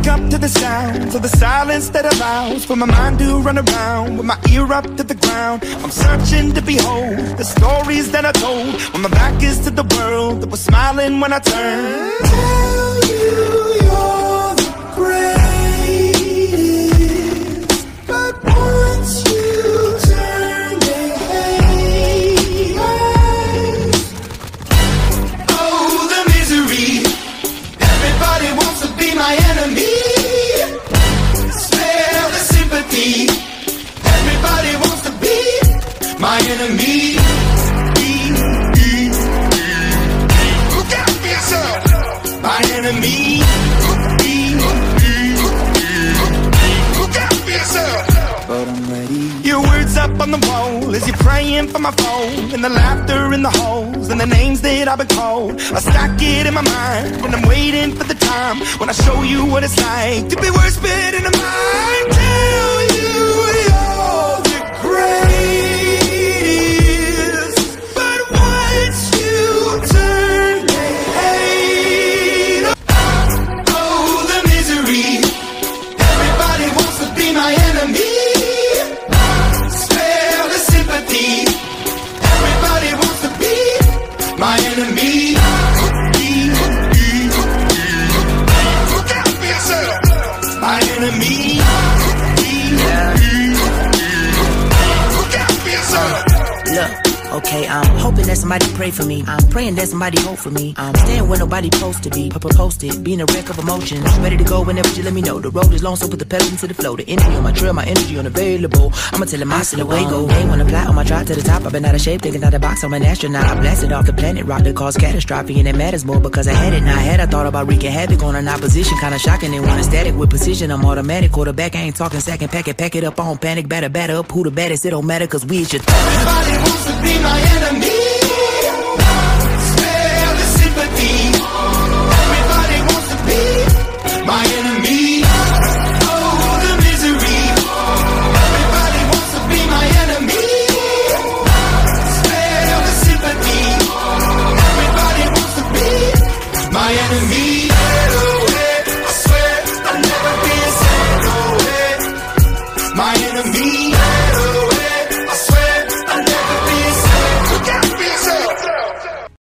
up to the sounds of the silence that allows for my mind to run around with my ear up to the ground. I'm searching to behold the stories that I told when my back is to the world that was smiling when I turned. Tell you you're the greatest, but once you turn, they hate us. Oh, the misery. Everybody wants to be my enemy. Spare the sympathy. Everybody wants to be my enemy. Look out for yourself. My enemy. Look out for yourself. But I'm ready. Your words up on the wall as you're praying for my phone, and the laughter in the halls and the names that I've been called. I stack it in my mind and I'm waiting for the time when I show you what it's like to be worse fit in the mind. Tell you you're the greatest, but once you turn, they hate. Oh, the misery. Everybody wants to be my enemy. Spare the sympathy. Everybody wants to be my enemy. Look out for yourself. My enemy. Look out for yourself. Look, okay, I'm hoping that somebody pray for me. I'm praying that somebody hope for me. I'm staying where nobody supposed to be. Posted, being a wreck of emotions. Ready to go whenever you let me know. The road is long, so put the pedal into the flow. The energy on my trail, my energy unavailable. I'ma tell him I still away go. Hey, wanna fly on my drive to the top. I've been out of shape, thinking out the box. I'm an astronaut. I blasted off the planet, rock that caused catastrophe, and it matters more because I had it. Now I had, I thought about wreaking havoc on an opposition. Kinda shocking, they want a static with precision. I'm automatic, quarterback. I ain't talking second pack it up. I don't panic, batter up. Who the baddest? It don't matter, cause we is your Everybody wants to be my enemy.